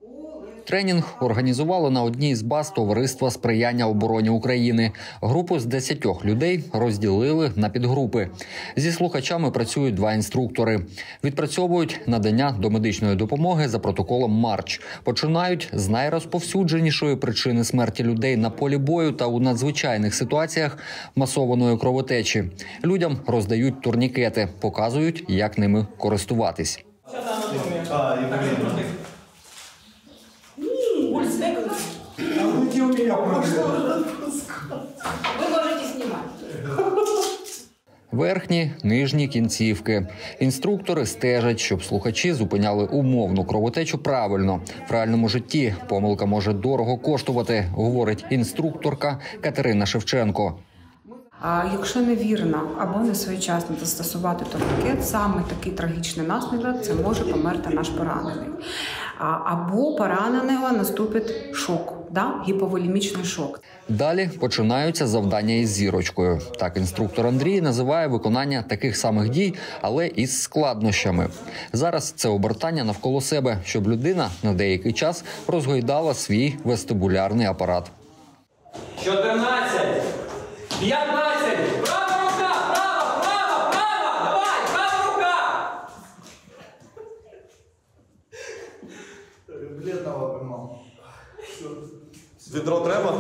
Тренінг організували на одній з баз Товариства сприяння обороні України. Групу з 10 людей розділили на підгрупи. Зі слухачами працюють 2 інструктори. Відпрацьовують надання домедичної допомоги за протоколом Марч. Починають з найрозповсюдженішої причини смерті людей на полі бою та у надзвичайних ситуаціях масованої кровотечі. Людям роздають турнікети, показують, як ними користуватись. Верхні, нижні кінцівки. Інструктори стежать, щоб слухачі зупиняли умовну кровотечу правильно. В реальному житті помилка може дорого коштувати, говорить інструкторка Катерина Шевченко. А якщо невірно або несвоєчасно застосувати турнікет, саме такий трагічний наслідок – це може померти наш поранений. Або пораненого наступить шок, гіповолемічний шок. Далі починаються завдання із зірочкою. Так інструктор Андрій називає виконання таких самих дій, але із складнощами. Зараз це обертання навколо себе, щоб людина на деякий час розгойдала свій вестибулярний апарат. 14, 15, права рука, права, давай, права рука! Бледного поймал. Відро треба?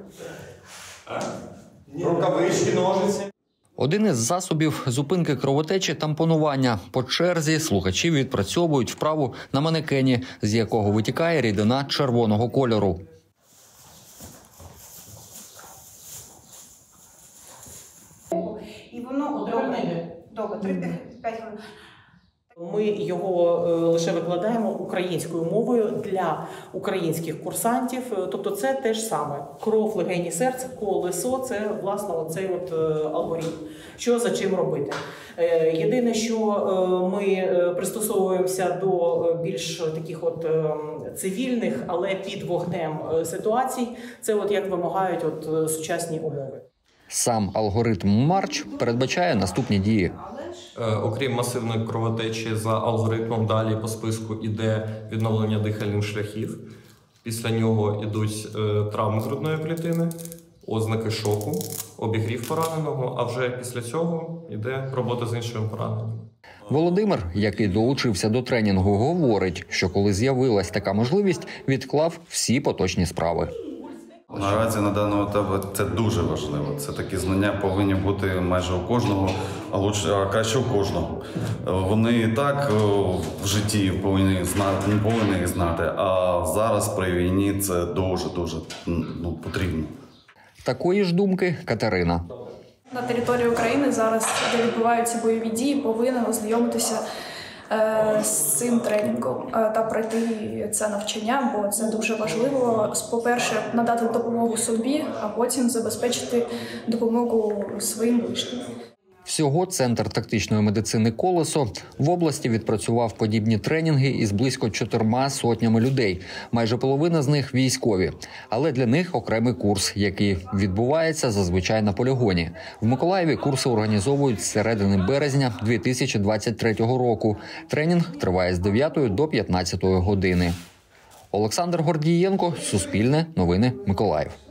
Рукавички, ножиці. Один із засобів зупинки кровотечі – тампонування. По черзі слухачі відпрацьовують вправу на манекені, з якого витікає рідина червоного кольору. І воно довго, 3-5 хвилин. Ми його лише викладаємо українською мовою для українських курсантів. Тобто це те ж саме. Кров, легені, серце, колесо – це, власне, оцей алгоритм. Що за чим робити. Єдине, що ми пристосовуємося до більш таких цивільних, але під вогнем ситуацій. Це як вимагають сучасні умови. Сам алгоритм Марч передбачає наступні дії. Окрім масивної кровотечі, за алгоритмом далі по списку йде відновлення дихальних шляхів. Після нього йдуть травми грудної клітини, ознаки шоку, обігрів пораненого, а вже після цього йде робота з іншими пораненими. Володимир, який долучився до тренінгу, говорить, що коли з'явилась така можливість, відклав всі поточні справи. Наразі на даному етапі це дуже важливо. Це такі знання повинні бути майже у кожного, а краще у кожного. Вони і так в житті повинні їх знати, а зараз при війні це дуже-дуже потрібно. Такої ж думки Катерина. На території України зараз, де відбуваються бойові дії, повинен ознайомитися з цим тренінгом та пройти це навчання, бо це дуже важливо. По-перше, надати допомогу собі, а потім забезпечити допомогу своїм ближнім. Всього Центр тактичної медицини «Колесо» в області відпрацював подібні тренінги із близько 400 людей. Майже половина з них – військові. Але для них окремий курс, який відбувається зазвичай на полігоні. В Миколаєві курси організовують з середини березня 2023 року. Тренінг триває з 9 до 15 години. Олександр Гордієнко, Суспільне, Новини, Миколаїв.